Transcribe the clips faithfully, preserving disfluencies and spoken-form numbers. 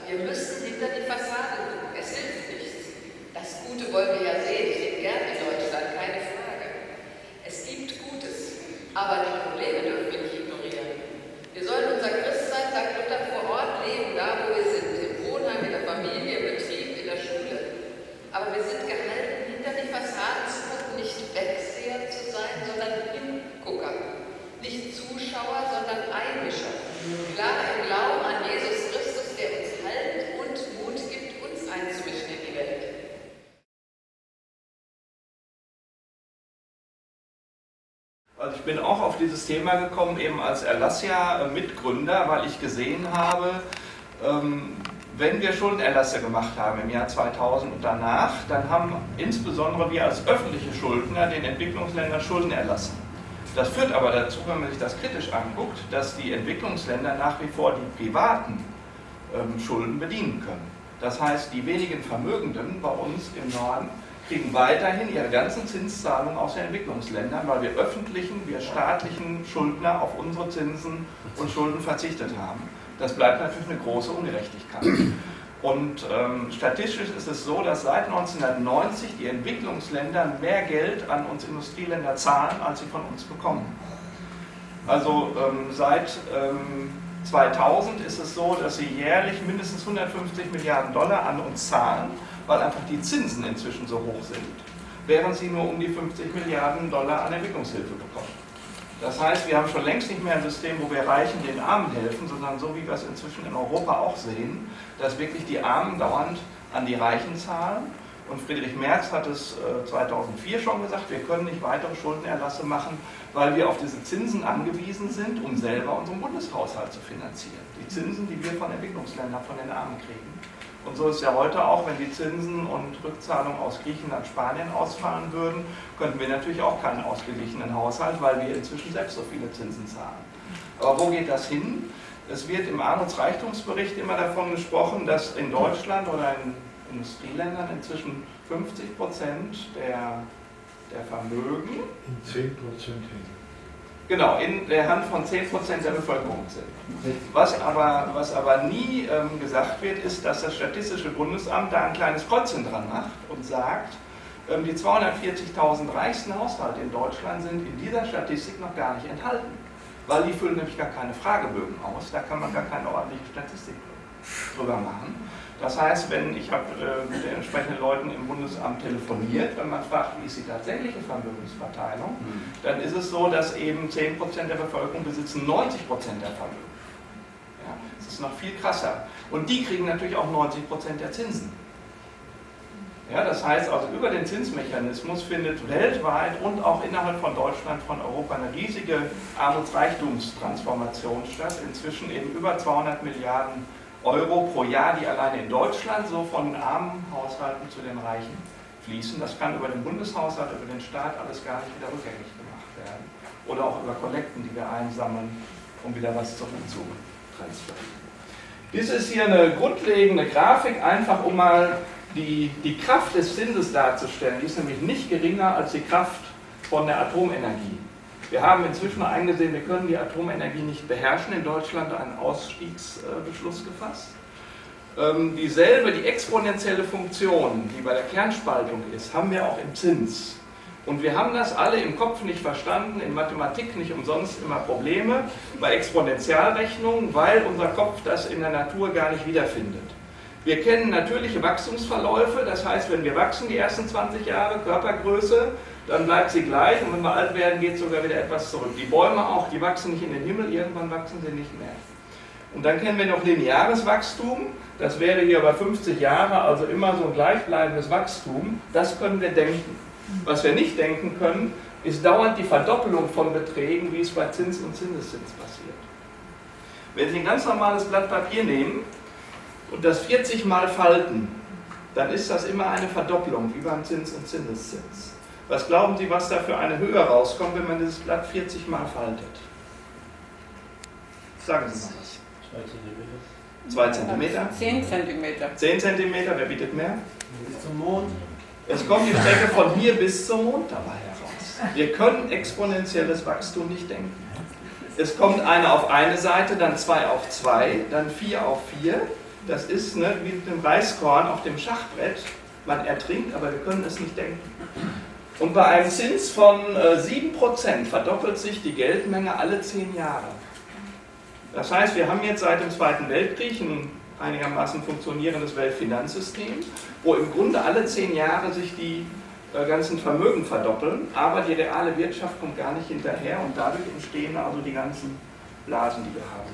Wir müssen hinter die Fassade gucken. Es hilft nichts. Das Gute wollen wir ja sehen. Ich bin gern in Deutschland, keine Frage. Es gibt Gutes, aber die Probleme dürfen wir nicht ignorieren. Wir sollen unser Christsein, sagt Luther, vor Ort leben, da wo wir sind. Im Wohnheim, in der Familie, im Betrieb, in der Schule. Aber wir sind gehalten, hinter die Fassade zu gucken, nicht Wegseher zu sein, sondern Hingucker. Nicht Zuschauer, sondern Einmischer. Klar im Glauben an Jesus Christus, der uns Halt und Mut gibt, uns einzumischen in die Welt. Also ich bin auch auf dieses Thema gekommen, eben als Erlassjahr-Mitgründer, weil ich gesehen habe, ähm, wenn wir Schuldenerlasse gemacht haben im Jahr zweitausend und danach, dann haben insbesondere wir als öffentliche Schuldner den Entwicklungsländern Schulden erlassen. Das führt aber dazu, wenn man sich das kritisch anguckt, dass die Entwicklungsländer nach wie vor die privaten ähm, Schulden bedienen können. Das heißt, die wenigen Vermögenden bei uns im Norden kriegen weiterhin ihre ganzen Zinszahlungen aus den Entwicklungsländern, weil wir öffentlichen, wir staatlichen Schuldner auf unsere Zinsen und Schulden verzichtet haben. Das bleibt natürlich eine große Ungerechtigkeit. Und ähm, statistisch ist es so, dass seit neunzehnhundertneunzig die Entwicklungsländer mehr Geld an uns Industrieländer zahlen, als sie von uns bekommen. Also ähm, seit ähm, zweitausend ist es so, dass sie jährlich mindestens hundertfünfzig Milliarden Dollar an uns zahlen, weil einfach die Zinsen inzwischen so hoch sind, während sie nur um die fünfzig Milliarden Dollar an Entwicklungshilfe bekommen. Das heißt, wir haben schon längst nicht mehr ein System, wo wir Reichen den Armen helfen, sondern so wie wir es inzwischen in Europa auch sehen, dass wirklich die Armen dauernd an die Reichen zahlen. Und Friedrich Merz hat es zweitausendvier schon gesagt, wir können nicht weitere Schuldenerlasse machen, weil wir auf diese Zinsen angewiesen sind, um selber unseren Bundeshaushalt zu finanzieren. Die Zinsen, die wir von Entwicklungsländern, von den Armen kriegen. Und so ist ja heute auch, wenn die Zinsen und Rückzahlungen aus Griechenland, Spanien ausfallen würden, könnten wir natürlich auch keinen ausgeglichenen Haushalt, weil wir inzwischen selbst so viele Zinsen zahlen. Aber wo geht das hin? Es wird im Armutsreichtumsbericht immer davon gesprochen, dass in Deutschland oder in Industrieländern inzwischen fünfzig Prozent der, der Vermögen in zehn Prozent hin. Genau, in der Hand von zehn Prozent der Bevölkerung sind. Was aber, was aber nie ähm, gesagt wird, ist, dass das Statistische Bundesamt da ein kleines Kreuzchen dran macht und sagt, ähm, die zweihundertvierzigtausend reichsten Haushalte in Deutschland sind in dieser Statistik noch gar nicht enthalten. Weil die füllen nämlich gar keine Fragebögen aus, da kann man gar keine ordentliche Statistik drüber machen. Das heißt, wenn ich habe äh, mit den entsprechenden Leuten im Bundesamt telefoniert, wenn man fragt, wie ist die tatsächliche Vermögensverteilung, mhm. dann ist es so, dass eben zehn Prozent der Bevölkerung besitzen neunzig Prozent der Vermögen. Ja, das ist noch viel krasser. Und die kriegen natürlich auch neunzig Prozent der Zinsen. Ja, das heißt also, über den Zinsmechanismus findet weltweit und auch innerhalb von Deutschland, von Europa eine riesige Armutsreichtumstransformation statt. Inzwischen eben über zweihundert Milliarden Euro pro Jahr, die alleine in Deutschland so von armen Haushalten zu den Reichen fließen. Das kann über den Bundeshaushalt, über den Staat alles gar nicht wieder rückgängig gemacht werden. Oder auch über Kollekten, die wir einsammeln, um wieder was zurück zu transferieren. Dies ist hier eine grundlegende Grafik, einfach um mal die, die Kraft des Zinses darzustellen. Die ist nämlich nicht geringer als die Kraft von der Atomenergie. Wir haben inzwischen eingesehen, wir können die Atomenergie nicht beherrschen. In Deutschland einen Ausstiegsbeschluss gefasst. Ähm, dieselbe, die exponentielle Funktion, die bei der Kernspaltung ist, haben wir auch im Zins. Und wir haben das alle im Kopf nicht verstanden, in Mathematik nicht umsonst immer Probleme, bei Exponentialrechnungen, weil unser Kopf das in der Natur gar nicht wiederfindet. Wir kennen natürliche Wachstumsverläufe, das heißt, wenn wir wachsen die ersten zwanzig Jahre, Körpergröße, dann bleibt sie gleich und wenn wir alt werden, geht es sogar wieder etwas zurück. Die Bäume auch, die wachsen nicht in den Himmel, irgendwann wachsen sie nicht mehr. Und dann kennen wir noch lineares Wachstum, das wäre hier über fünfzig Jahre, also immer so ein gleichbleibendes Wachstum, das können wir denken. Was wir nicht denken können, ist dauernd die Verdoppelung von Beträgen, wie es bei Zins und Zinseszins passiert. Wenn Sie ein ganz normales Blatt Papier nehmen und das vierzig Mal falten, dann ist das immer eine Verdopplung, wie beim Zins und Zinseszins. Was glauben Sie, was da für eine Höhe rauskommt, wenn man dieses Blatt vierzig Mal faltet? Sagen Sie mal was. zwei Zentimeter. zehn Zentimeter. zehn Zentimeter, wer bietet mehr? Bis zum Mond. Es kommt die Strecke von hier bis zum Mond dabei heraus. Wir können exponentielles Wachstum nicht denken. Es kommt eine auf eine Seite, dann zwei auf zwei, dann vier auf vier. das ist ne, wie mit dem Reiskorn auf dem Schachbrett. Man ertrinkt, aber wir können es nicht denken. Und bei einem Zins von äh, sieben Prozent verdoppelt sich die Geldmenge alle zehn Jahre. Das heißt, wir haben jetzt seit dem Zweiten Weltkrieg ein einigermaßen funktionierendes Weltfinanzsystem, wo im Grunde alle zehn Jahre sich die äh, ganzen Vermögen verdoppeln, aber die reale Wirtschaft kommt gar nicht hinterher und dadurch entstehen also die ganzen Blasen, die wir haben.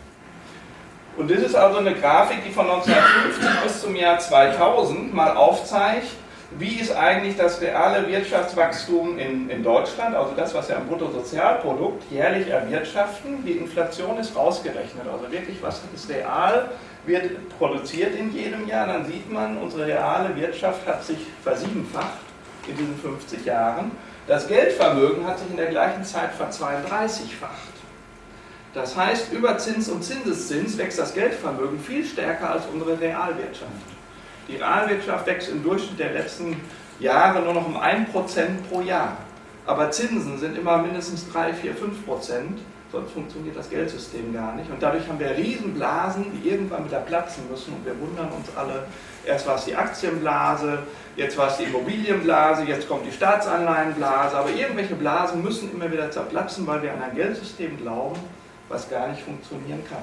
Und das ist also eine Grafik, die von neunzehnhundertfünfzig bis zum Jahr zweitausend mal aufzeigt, wie ist eigentlich das reale Wirtschaftswachstum in, in Deutschland, also das, was wir am Bruttosozialprodukt jährlich erwirtschaften. Die Inflation ist rausgerechnet, also wirklich, was ist real, wird produziert in jedem Jahr. Dann sieht man, unsere reale Wirtschaft hat sich versiebenfacht in diesen fünfzig Jahren. Das Geldvermögen hat sich in der gleichen Zeit verzweiunddreißigfacht. Das heißt, über Zins und Zinseszins wächst das Geldvermögen viel stärker als unsere Realwirtschaft. Die Realwirtschaft wächst im Durchschnitt der letzten Jahre nur noch um ein Prozent pro Jahr. Aber Zinsen sind immer mindestens drei, vier, fünf Prozent, sonst funktioniert das Geldsystem gar nicht. Und dadurch haben wir Riesenblasen, die irgendwann wieder platzen müssen. Und wir wundern uns alle, erst war es die Aktienblase, jetzt war es die Immobilienblase, jetzt kommt die Staatsanleihenblase. Aber irgendwelche Blasen müssen immer wieder zerplatzen, weil wir an ein Geldsystem glauben, was gar nicht funktionieren kann.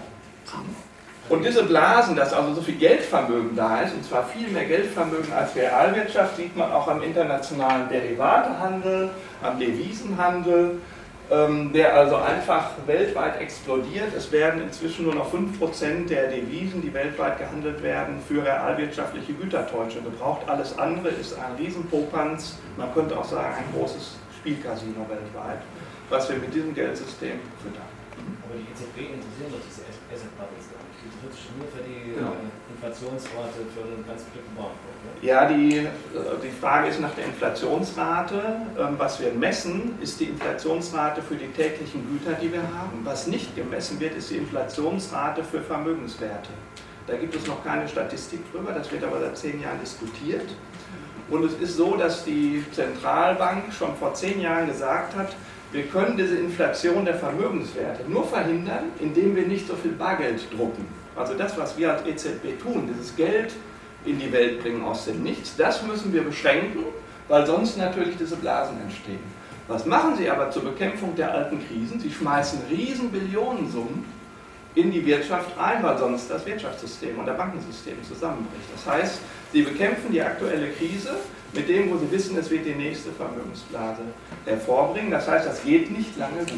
Und diese Blasen, dass also so viel Geldvermögen da ist, und zwar viel mehr Geldvermögen als Realwirtschaft, sieht man auch am internationalen Derivatehandel, am Devisenhandel, ähm, der also einfach weltweit explodiert. Es werden inzwischen nur noch fünf Prozent der Devisen, die weltweit gehandelt werden, für realwirtschaftliche Gütertäuschung gebraucht. Alles andere ist ein Riesenpopanz, man könnte auch sagen ein großes Spielcasino weltweit, was wir mit diesem Geldsystem füttern. Aber die E Z B interessieren doch diese Asset Bubbles gar nicht. Die interessiert sich nur für die genau. Inflationsrate für einen ganz bestimmten Bauernhof. Ne? Ja, die, die Frage ist nach der Inflationsrate. Was wir messen, ist die Inflationsrate für die täglichen Güter, die wir haben. Was nicht gemessen wird, ist die Inflationsrate für Vermögenswerte. Da gibt es noch keine Statistik drüber, das wird aber seit zehn Jahren diskutiert. Und es ist so, dass die Zentralbank schon vor zehn Jahren gesagt hat, wir können diese Inflation der Vermögenswerte nur verhindern, indem wir nicht so viel Bargeld drucken. Also das, was wir als E Z B tun, dieses Geld in die Welt bringen aus dem Nichts, das müssen wir beschränken, weil sonst natürlich diese Blasen entstehen. Was machen sie aber zur Bekämpfung der alten Krisen? Sie schmeißen riesen Billionensummen in die Wirtschaft rein, weil sonst das Wirtschaftssystem und das Bankensystem zusammenbricht. Das heißt, sie bekämpfen die aktuelle Krise mit dem, wo sie wissen, es wird die nächste Vermögensblase hervorbringen. Das heißt, das geht nicht lange gut.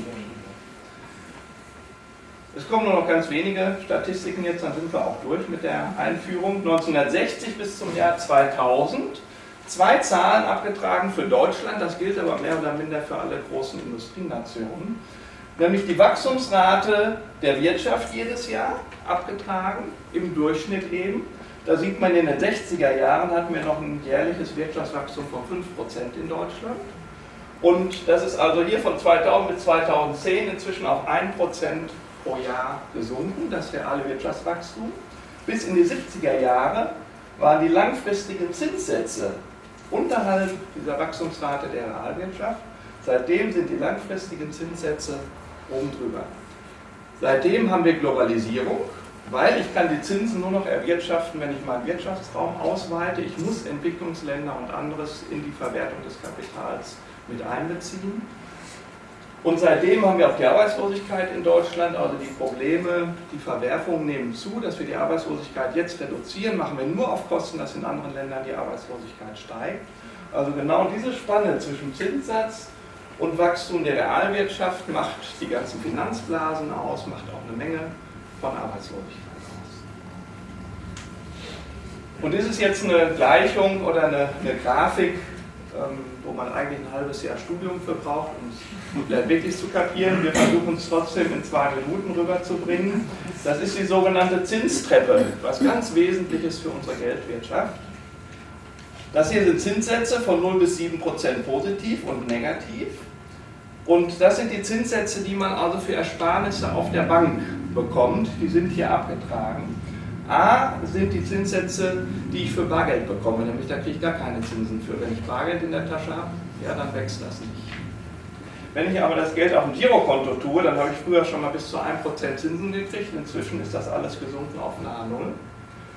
Es kommen nur noch ganz wenige Statistiken jetzt, dann sind wir auch durch mit der Einführung. neunzehnhundertsechzig bis zum Jahr zweitausend. Zwei Zahlen abgetragen für Deutschland, das gilt aber mehr oder minder für alle großen Industrienationen. Nämlich die Wachstumsrate der Wirtschaft jedes Jahr abgetragen, im Durchschnitt eben. Da sieht man, in den sechziger Jahren hatten wir noch ein jährliches Wirtschaftswachstum von fünf Prozent in Deutschland. Und das ist also hier von zweitausend bis zweitausendzehn inzwischen auf ein Prozent pro Jahr gesunken, das reale Wirtschaftswachstum. Bis in die siebziger Jahre waren die langfristigen Zinssätze unterhalb dieser Wachstumsrate der Realwirtschaft. Seitdem sind die langfristigen Zinssätze oben drüber. Seitdem haben wir Globalisierung, weil ich kann die Zinsen nur noch erwirtschaften, wenn ich meinen Wirtschaftsraum ausweite. Ich muss Entwicklungsländer und anderes in die Verwertung des Kapitals mit einbeziehen. Und seitdem haben wir auch die Arbeitslosigkeit in Deutschland, also die Probleme, die Verwerfungen nehmen zu. Dass wir die Arbeitslosigkeit jetzt reduzieren, machen wir nur auf Kosten, dass in anderen Ländern die Arbeitslosigkeit steigt. Also genau diese Spanne zwischen Zinssatz und Wachstum der Realwirtschaft macht die ganzen Finanzblasen aus, macht auch eine Menge von Arbeitslosigkeit aus. Und das ist jetzt eine Gleichung oder eine, eine Grafik, ähm, wo man eigentlich ein halbes Jahr Studium für braucht, um es wirklich zu kapieren. Wir versuchen es trotzdem in zwei Minuten rüberzubringen. Das ist die sogenannte Zinstreppe, was ganz Wesentliches für unsere Geldwirtschaft. Das hier sind Zinssätze von null bis sieben Prozent positiv und negativ. Und das sind die Zinssätze, die man also für Ersparnisse auf der Bank bekommt. Die sind hier abgetragen. A sind die Zinssätze, die ich für Bargeld bekomme, nämlich da kriege ich gar keine Zinsen für. Wenn ich Bargeld in der Tasche habe, ja, dann wächst das nicht. Wenn ich aber das Geld auf dem Girokonto tue, dann habe ich früher schon mal bis zu ein Prozent Zinsen gekriegt. Inzwischen ist das alles gesunken auf nahe Null.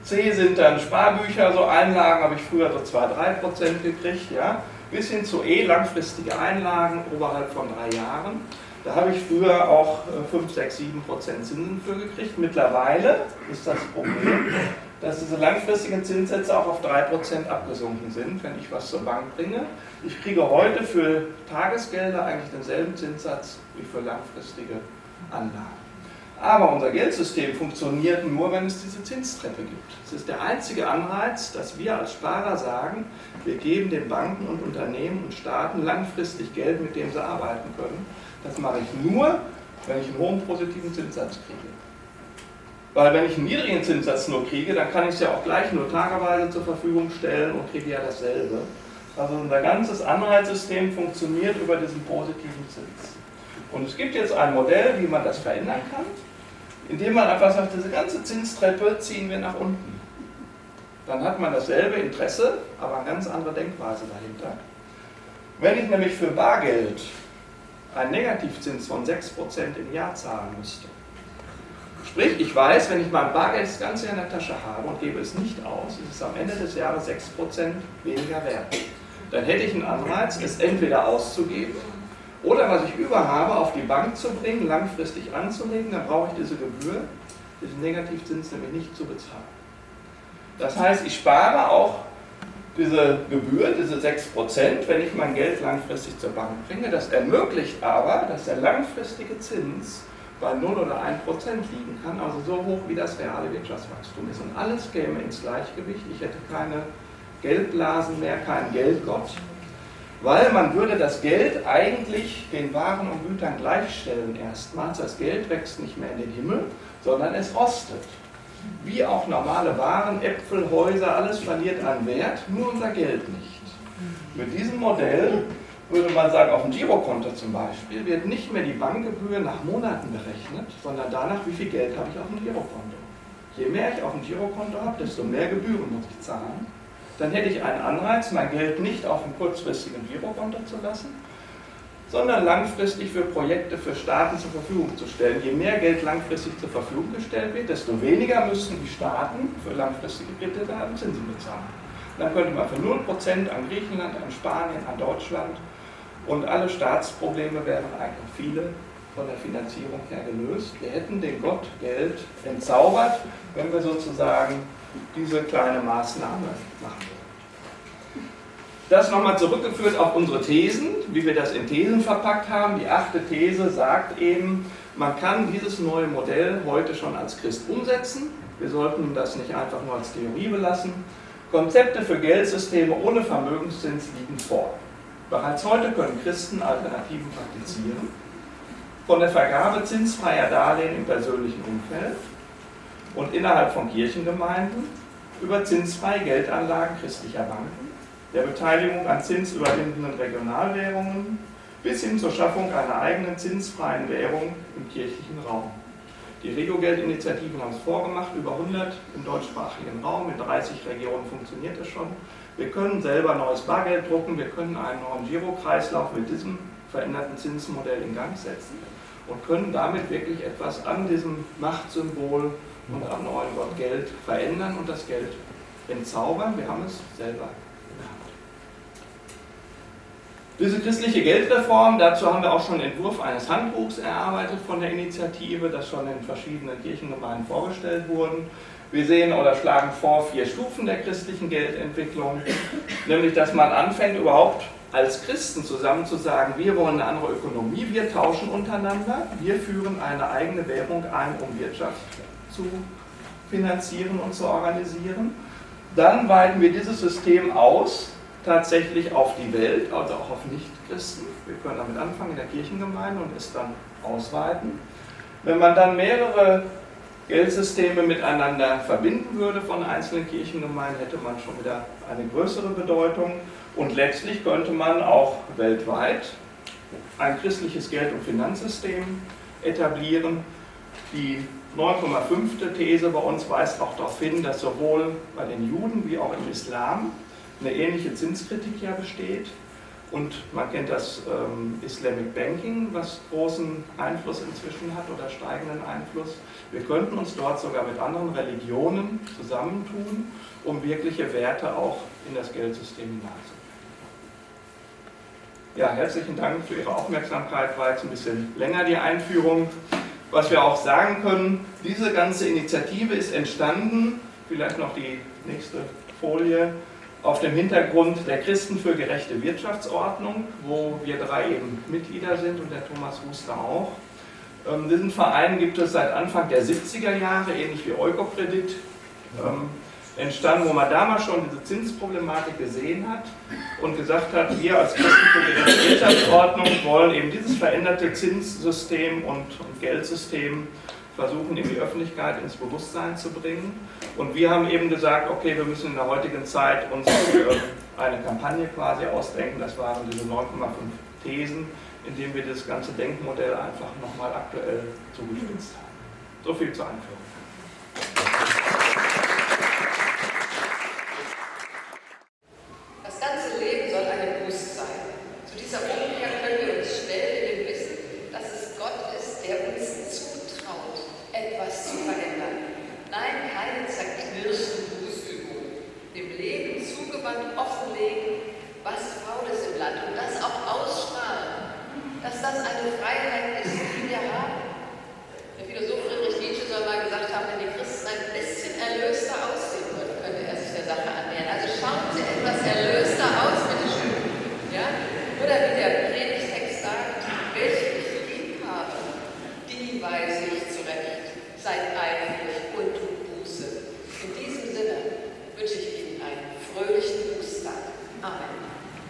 C sind dann Sparbücher, so Einlagen habe ich früher so zwei bis drei Prozent gekriegt, ja. Bis hin zu E, langfristige Einlagen oberhalb von drei Jahren. Da habe ich früher auch fünf, sechs, sieben Prozent Zinsen für gekriegt. Mittlerweile ist das Problem, dass diese langfristigen Zinssätze auch auf drei Prozent abgesunken sind, wenn ich was zur Bank bringe. Ich kriege heute für Tagesgelder eigentlich denselben Zinssatz wie für langfristige Anlagen. Aber unser Geldsystem funktioniert nur, wenn es diese Zinstreppe gibt. Es ist der einzige Anreiz, dass wir als Sparer sagen, wir geben den Banken und Unternehmen und Staaten langfristig Geld, mit dem sie arbeiten können. Das mache ich nur, wenn ich einen hohen positiven Zinssatz kriege. Weil wenn ich einen niedrigen Zinssatz nur kriege, dann kann ich es ja auch gleich nur tageweise zur Verfügung stellen und kriege ja dasselbe. Also unser ganzes Anreizsystem funktioniert über diesen positiven Zins. Und es gibt jetzt ein Modell, wie man das verändern kann, indem man einfach sagt, diese ganze Zinstreppe ziehen wir nach unten. Dann hat man dasselbe Interesse, aber eine ganz andere Denkweise dahinter. Wenn ich nämlich für Bargeld einen Negativzins von sechs Prozent im Jahr zahlen müsste, sprich, ich weiß, wenn ich mein Bargeld das ganze Jahr in der Tasche habe und gebe es nicht aus, ist es am Ende des Jahres sechs Prozent weniger wert. Dann hätte ich einen Anreiz, es entweder auszugeben oder was ich über habe, auf die Bank zu bringen, langfristig anzulegen, dann brauche ich diese Gebühr, diesen Negativzins nämlich nicht zu bezahlen. Das heißt, ich spare auch diese Gebühr, diese sechs Prozent, wenn ich mein Geld langfristig zur Bank bringe. Das ermöglicht aber, dass der langfristige Zins bei null oder ein Prozent liegen kann, also so hoch wie das reale Wirtschaftswachstum ist. Und alles käme ins Gleichgewicht. Ich hätte keine Geldblasen mehr, keinen Geldgott. Weil man würde das Geld eigentlich den Waren und Gütern gleichstellen erstmals. Das Geld wächst nicht mehr in den Himmel, sondern es rostet. Wie auch normale Waren, Äpfel, Häuser, alles verliert an Wert, nur unser Geld nicht. Mit diesem Modell würde man sagen, auf dem Girokonto zum Beispiel wird nicht mehr die Bankgebühr nach Monaten berechnet, sondern danach, wie viel Geld habe ich auf dem Girokonto. Je mehr ich auf dem Girokonto habe, desto mehr Gebühren muss ich zahlen. Dann hätte ich einen Anreiz, mein Geld nicht auf dem kurzfristigen Girokonto zu lassen, sondern langfristig für Projekte, für Staaten zur Verfügung zu stellen. Je mehr Geld langfristig zur Verfügung gestellt wird, desto weniger müssten die Staaten für langfristige Kredite Zinsen bezahlen. Dann könnte man für null Prozent an Griechenland, an Spanien, an Deutschland und alle Staatsprobleme wären eigentlich viele von der Finanzierung her gelöst. Wir hätten den Gott Geld entzaubert, wenn wir sozusagen diese kleine Maßnahme machen würden. Das nochmal zurückgeführt auf unsere Thesen, wie wir das in Thesen verpackt haben. Die achte These sagt eben, man kann dieses neue Modell heute schon als Christ umsetzen. Wir sollten das nicht einfach nur als Theorie belassen. Konzepte für Geldsysteme ohne Vermögenszins liegen vor. Bereits heute können Christen Alternativen praktizieren. Von der Vergabe zinsfreier Darlehen im persönlichen Umfeld und innerhalb von Kirchengemeinden über zinsfreie Geldanlagen christlicher Banken, der Beteiligung an zinsüberwindenden Regionalwährungen bis hin zur Schaffung einer eigenen zinsfreien Währung im kirchlichen Raum. Die Regiogeldinitiativen haben es vorgemacht, über hundert im deutschsprachigen Raum, in dreißig Regionen funktioniert es schon. Wir können selber neues Bargeld drucken, wir können einen neuen Girokreislauf mit diesem veränderten Zinsmodell in Gang setzen und können damit wirklich etwas an diesem Machtsymbol und am neuen Gott Geld verändern und das Geld entzaubern. Wir haben es selber in der Hand. Diese christliche Geldreform, dazu haben wir auch schon einen Entwurf eines Handbuchs erarbeitet von der Initiative, das schon in verschiedenen Kirchengemeinden vorgestellt wurde. Wir sehen oder schlagen vor vier Stufen der christlichen Geldentwicklung, nämlich dass man anfängt überhaupt als Christen zusammen zu sagen, wir wollen eine andere Ökonomie, wir tauschen untereinander, wir führen eine eigene Währung ein, um Wirtschaft zu finanzieren und zu organisieren. Dann weiten wir dieses System aus, tatsächlich auf die Welt, also auch auf Nichtchristen. Wir können damit anfangen in der Kirchengemeinde und es dann ausweiten. Wenn man dann mehrere Geldsysteme miteinander verbinden würde von einzelnen Kirchengemeinden, hätte man schon wieder eine größere Bedeutung. Und letztlich könnte man auch weltweit ein christliches Geld- und Finanzsystem etablieren. Die neun Komma fünf These bei uns weist auch darauf hin, dass sowohl bei den Juden wie auch im Islam eine ähnliche Zinskritik ja besteht. Und man kennt das ähm, Islamic Banking, was großen Einfluss inzwischen hat oder steigenden Einfluss. Wir könnten uns dort sogar mit anderen Religionen zusammentun, um wirkliche Werte auch in das Geldsystem hineinzubringen. Ja, herzlichen Dank für Ihre Aufmerksamkeit. War jetzt ein bisschen länger die Einführung. Was wir auch sagen können, diese ganze Initiative ist entstanden, vielleicht noch die nächste Folie, auf dem Hintergrund der Christen für gerechte Wirtschaftsordnung, wo wir drei eben Mitglieder sind und der Thomas Huster auch. Ähm, diesen Verein gibt es seit Anfang der siebziger Jahre, ähnlich wie Eukokredit, ähm, entstanden, wo man damals schon diese Zinsproblematik gesehen hat und gesagt hat, wir als Christen für gerechte Wirtschaftsordnung wollen eben dieses veränderte Zinssystem und, und Geldsystem versuchen in die Öffentlichkeit, ins Bewusstsein zu bringen. Und wir haben eben gesagt, okay, wir müssen in der heutigen Zeit uns eine Kampagne quasi ausdenken, das waren diese neun Komma fünf Thesen, indem wir das ganze Denkmodell einfach nochmal aktuell zugespitzt haben. So viel zur Einführung. Das ganze Leben soll eine Buße sein. Zu dieser Umkehr können wir uns stellen in dem Wissen, dass es Gott ist, der uns zutraut, etwas zu verändern. Nein, keine zerknirschten Bußübungen. Dem Leben zugewandt offenlegen, was faul ist im Land und das auch ausstrahlen, dass das eine Freiheit ist, die wir haben. Der Philosoph Friedrich Nietzsche soll mal gesagt haben, wenn die Christen ein bisschen erlöster aussehen würden, könnte er sich der Sache annähern. Also schauen Sie etwas erlöster aus, bitteschön. Ja? Oder wie der Predigtext sagt, welche ich lieb habe, die weise ich zurecht. Seid eifrig und tut Buße. In diesem Sinne wünsche ich Ihnen einen fröhlichen Bußtag. Amen.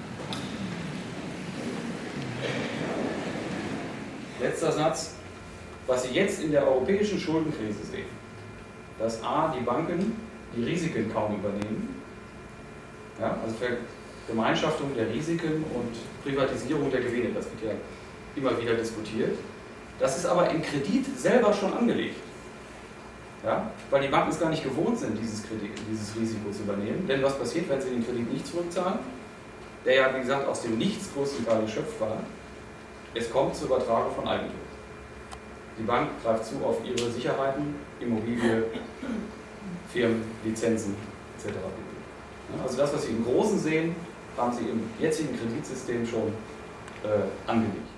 Letzter Satz. Was Sie jetzt in der europäischen Schuldenkrise sehen, dass a. die Banken die Risiken kaum übernehmen, ja, also Vergemeinschaftung der Risiken und Privatisierung der Gewinne, das wird ja immer wieder diskutiert. Das ist aber im Kredit selber schon angelegt, ja, weil die Banken es gar nicht gewohnt sind, dieses, Kredit, dieses Risiko zu übernehmen. Denn was passiert, wenn sie den Kredit nicht zurückzahlen, der ja, wie gesagt, aus dem Nichts größtenteils geschöpft war? Es kommt zur Übertragung von Eigentum. Die Bank greift zu auf ihre Sicherheiten, Immobilie, Firmen, Lizenzen et cetera. Also das, was Sie im Großen sehen, haben Sie im jetzigen Kreditsystem schon äh, angelegt.